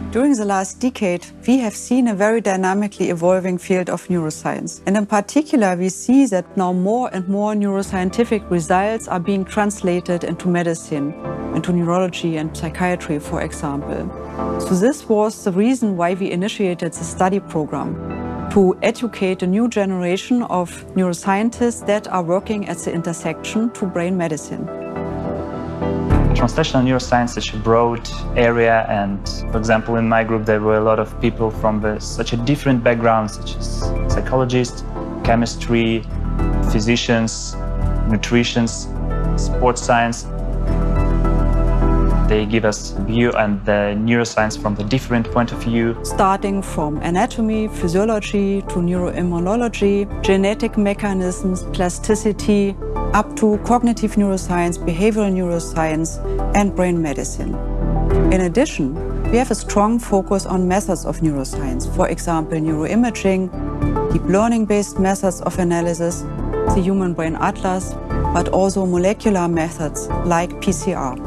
During the last decade, we have seen a very dynamically evolving field of neuroscience. And in particular, we see that now more and more neuroscientific results are being translated into medicine, into neurology and psychiatry, for example. So this was the reason why we initiated the study program, to educate a new generation of neuroscientists that are working at the intersection to brain medicine. Translational neuroscience is such a broad area, and for example, in my group there were a lot of people from such a different backgrounds, such as psychologists, chemistry, physicians, nutritionists, sports science. They give us view and the neuroscience from the different point of view. Starting from anatomy, physiology, to neuroimmunology, genetic mechanisms, plasticity, up to cognitive neuroscience, behavioral neuroscience, and brain medicine. In addition, we have a strong focus on methods of neuroscience, for example, neuroimaging, deep learning-based methods of analysis, the Human Brain Atlas, but also molecular methods like PCR.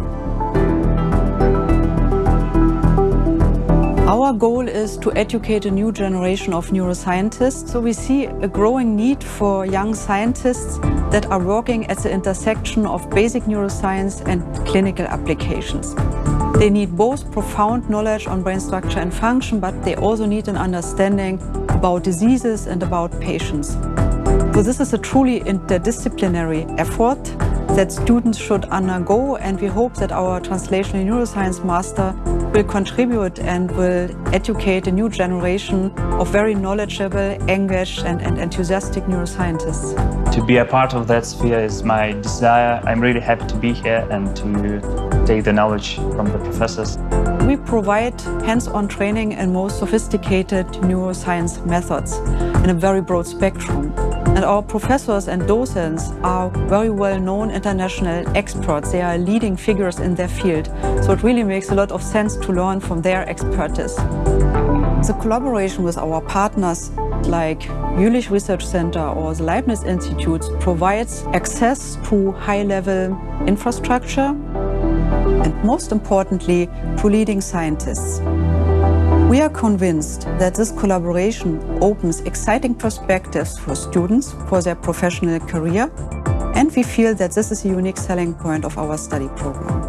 Our goal is to educate a new generation of neuroscientists. So we see a growing need for young scientists that are working at the intersection of basic neuroscience and clinical applications. They need both profound knowledge on brain structure and function, but they also need an understanding about diseases and about patients. So this is a truly interdisciplinary effort that students should undergo, and we hope that our translational neuroscience master will contribute and will educate a new generation of very knowledgeable, engaged and enthusiastic neuroscientists. To be a part of that sphere is my desire. I'm really happy to be here and to take the knowledge from the professors. We provide hands-on training in most sophisticated neuroscience methods in a very broad spectrum. And our professors and docents are very well-known international experts. They are leading figures in their field. So it really makes a lot of sense to learn from their expertise. The collaboration with our partners like Jülich Research Center or the Leibniz Institute provides access to high-level infrastructure and, most importantly, to leading scientists. We are convinced that this collaboration opens exciting perspectives for students for their professional career, and we feel that this is a unique selling point of our study program.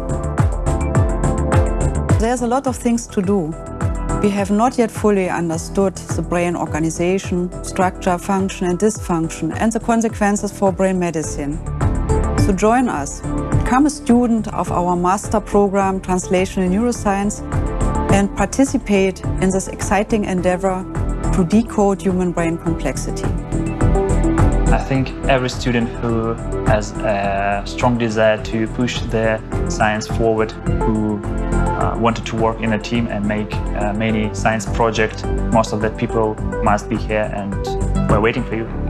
There's a lot of things to do. We have not yet fully understood the brain organization, structure, function and dysfunction, and the consequences for brain medicine. So join us, become a student of our master program, Translational Neuroscience, and participate in this exciting endeavor to decode human-brain complexity. I think every student who has a strong desire to push their science forward, who wanted to work in a team and make many science projects, most of that people must be here, and we're waiting for you.